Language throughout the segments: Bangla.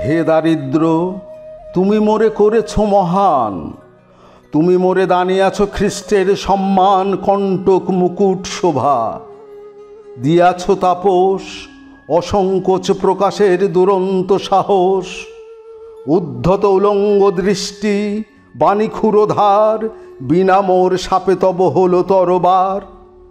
হে দারিদ্র, তুমি মোরে করেছ মহান, তুমি মোরে দানিয়াছ খ্রিস্টের সম্মান, কণ্টক মুকুট শোভা দিয়াছ তাপস, অসংকোচ প্রকাশের দুরন্ত সাহস, উদ্ধত উলঙ্গ দৃষ্টি, বাণী ক্ষুরোধার, বিনা মোর সাপে তব হল তরবার।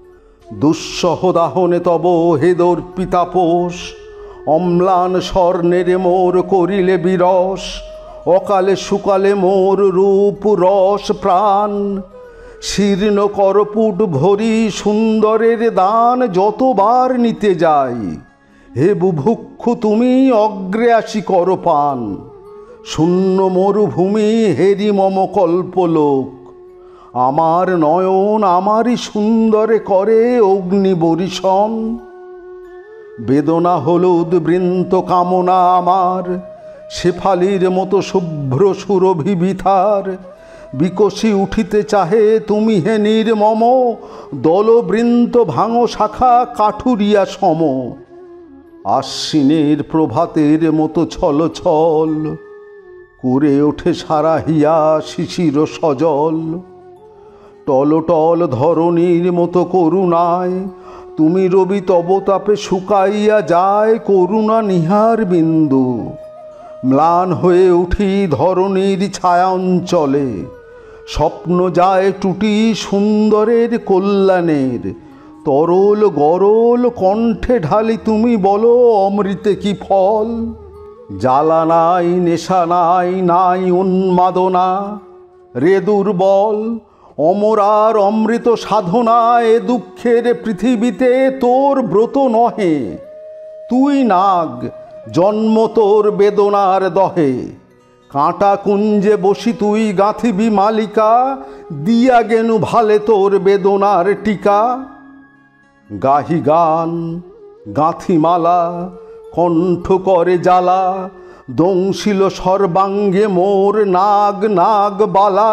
দুঃসহ দাহনে তব হেদর পিতাপোষ, অম্লান স্বর্ণের মোর করিলে বিরস, অকালে সুকালে মোর রূপ রস প্রাণ। শীর্ণ করপুট ভরি সুন্দরের দান যতবার নিতে যাই, হে বুভুক্ষু তুমি অগ্রে আসি কর পান। শূন্য মরুভূমি হেরি মম কল্পলোক, আমার নয়ন আমারই সুন্দরে করে অগ্নি বরিশন। বেদনা হলুদ বৃন্ত কামনা আমার, শেফালির মতো শুভ্র সুরভি বিথার। বিকশি উঠিতে চাহে তুমি হে নির্মম, দলবৃন্ত ভাঙো শাখা কাঠুরিয়া সম। আশ্বিনের প্রভাতের মতো ছল ছল করে ওঠে সারাহিয়া শিশির সজল। টলটল ধরণীর মতো করুণায় তুমি রবি তবতাপে শুকাইয়া যায় করুণা নিহার বিন্দু। ম্লান হয়ে উঠি ধরণীর ছায়াঞ্চলে, স্বপ্ন যায় টুটি সুন্দরের কল্যাণের। তরল গরল কণ্ঠে ঢালি তুমি বলো অমৃতে কি ফল। জ্বালা নাই নেশা নাই নাই উন্মাদনা, রে দুর্বল অমরার অমৃত সাধনা। এ দুঃখের পৃথিবীতে তোর ব্রত নহে, তুই নাগ জন্ম তোর বেদনার দহে। কাঁটা কুঞ্জে বসি তুই গাঁথিবি মালিকা, দিয়া গেনু ভালে তোর বেদনার টিকা। গাহি গান গাঁথি মালা, কণ্ঠ করে জ্বালা, দংশিল সর্বাঙ্গে মোর নাগ নাগ বালা।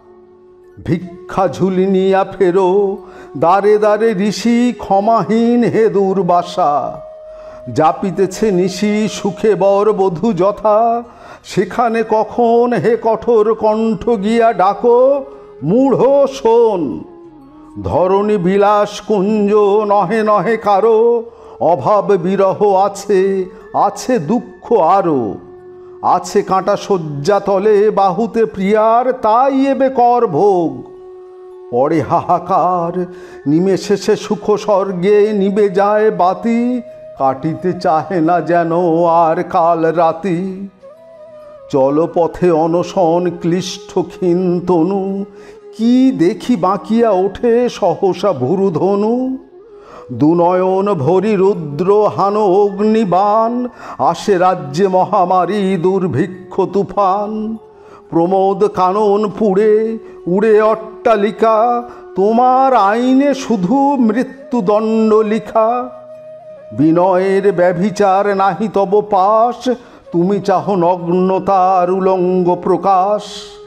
ভিক্ষা ঝুলি নিয়া ফেরো দ্বারে দ্বারে ঋষি, ক্ষমাহীন হে দুর্বাসা। জাপিতেছে নিশি সুখে বর বধূ যথা, সেখানে কখন হে কঠোর কণ্ঠ গিয়া ডাকো মূঢ় শোন। ধরণী বিলাস কুঞ্জ নহে নহে কারো, অভাব বিরহ আছে আছে দুঃখ আরো। আছে কাঁটা শয্যা তলে বাহুতে প্রিয়ার, তাই এবে কর ভোগ। পরে হাহাকার নিমেষে সে সুখ স্বর্গে নিবে যায় বাতি, কাটিতে চাহে না যেন আর কাল রাতি। চলপথে অনশন ক্লিষ্ট ক্ষীণ তনু, কি দেখি বাঁকিয়া ওঠে সহসা ভুরুধনু। দুনয়ন ভরি রুদ্র হান অগ্নিবাণ, আসে রাজ্যে মহামারী দুর্ভিক্ষ তুফান। প্রমোদ কানন পুড়ে উড়ে অট্টালিকা, তোমার আইনে শুধু মৃত্যুদণ্ড লিখা। বিনয়ের ব্যভিচার নাহি তব পাশ, তুমি চাহ নগ্নতার উলঙ্গ প্রকাশ।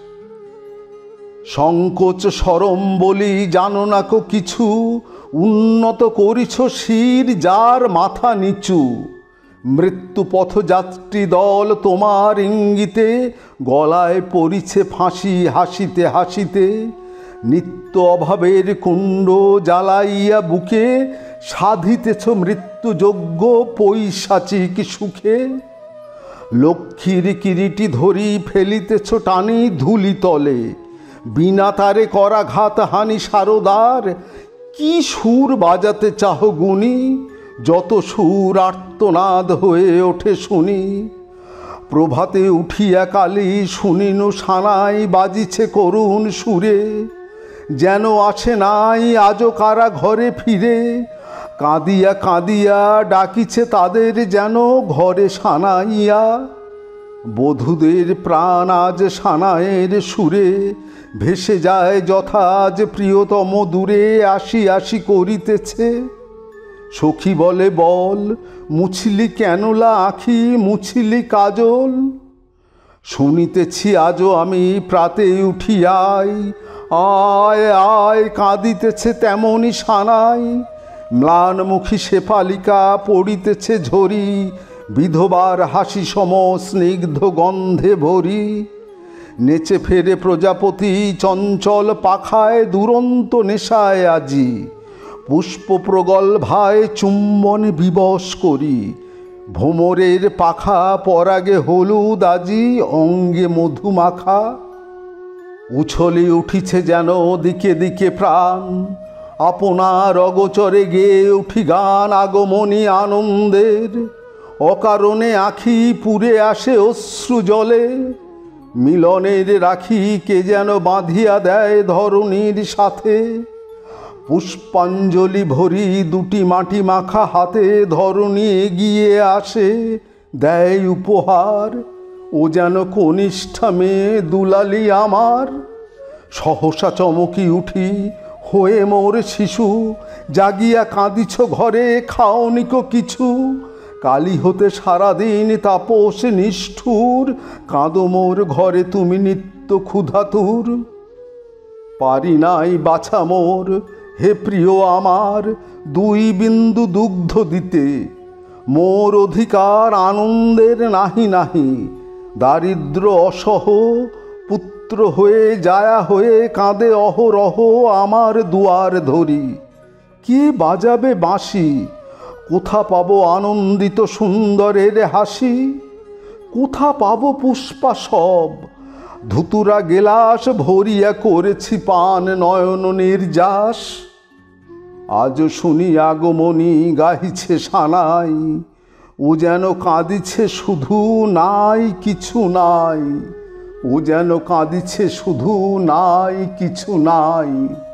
সংকোচ সরম বলি জানো না কো কিছু, উন্নত করিছ শির যার মাথা নিচু। মৃত্যু পথযাত্রী দল তোমার ইঙ্গিতে, গলায় পরিছে ফাঁসি হাসিতে হাসিতে। নিত্য অভাবের কুণ্ড জ্বালাইয়া বুকে, সাধিতেছ মৃত্যুযজ্ঞ পৈশাচিক সুখে। লক্ষ্মীর কিরিটি ধরি ফেলিতেছ টানি ধুলি তলে, বিনা তারে করাঘাত হানি সারদার। কি সুর বাজাতে চাহ গুণী, যত সুর আর্তনাদ হয়ে ওঠে শুনি। প্রভাতে উঠিয়া কালী শুনিনু সানাই বাজিছে করুণ সুরে, যেন আসে নাই আজও কারা ঘরে ফিরে। কাঁদিয়া কাঁদিয়া ডাকিছে তাদের যেন ঘরে সানাইয়া। বধূদের প্রাণ আজ সানায়ের সুরে, ভেসে যায় যথা আজ প্রিয়তম দূরে আসি আসি করিতেছে। সখী বলে বল মুছিলি কেনলা আঁখি, মুছিলি কাজল। শুনিতেছি আজও আমি প্রাতে উঠিয়াই, আয় আয় কাঁদিতেছে তেমনি সানাই। ম্লানমুখী শেফালিকা পড়িতেছে ঝরি, বিধবার হাসি সম স্নিগ্ধ গন্ধে ভরি। নেচে ফেরে প্রজাপতি চঞ্চল পাখায় দুরন্ত নেশায় আজি। পুষ্প প্রগল্ভায় চুম্বন বিবশ করি। ভোমরের পাখা পরাগে হলুদ আজি অঙ্গে মধুমাখা। উছলে উঠিছে যেন দিকে দিকে প্রাণ, আপনার অগোচরে গেয়ে উঠি গান আগমনী আনন্দের। অকারণে আঁখি পুরে আসে অশ্রু জলে, মিলনের রাখি কে যেন বাঁধিয়া দেয় ধরণীর সাথে। পুষ্পাঞ্জলি ভরি দুটি মাটি মাখা হাতে ধরণী এগিয়ে আসে, দেয় উপহার। ও যেন কনিষ্ঠা মেয়ে দুলালি আমার। সহসা চমকি উঠি হয়ে মোর শিশু, জাগিয়া কাঁদিছ ঘরে খাওনিকো কিছু। কালি হতে সারাদিন তাপস নিষ্ঠুর, কাঁদো মোর ঘরে তুমি নিত্য ক্ষুধাতুর। পারি নাই বাছা মোর হে প্রিয় আমার, দুই বিন্দু দুগ্ধ দিতে। মোর অধিকার আনন্দের নাহি নাহি, দারিদ্র অসহ পুত্র হয়ে জায়া হয়ে কাঁদে অহরহ আমার দুয়ার ধরি। কে বাজাবে বাঁশি, কোথা পাবো আনন্দিত সুন্দরের হাসি। কোথা পাবো পুষ্পা সব, ধুতুরা গেলাস ভরিয়া করেছি পান নয়ন নির্যাস। আজ শুনি আগমনী গাহিছে সানাই, ও যেন কাঁদিছে শুধু নাই কিছু নাই। ও যেন কাঁদিছে শুধু নাই কিছু নাই।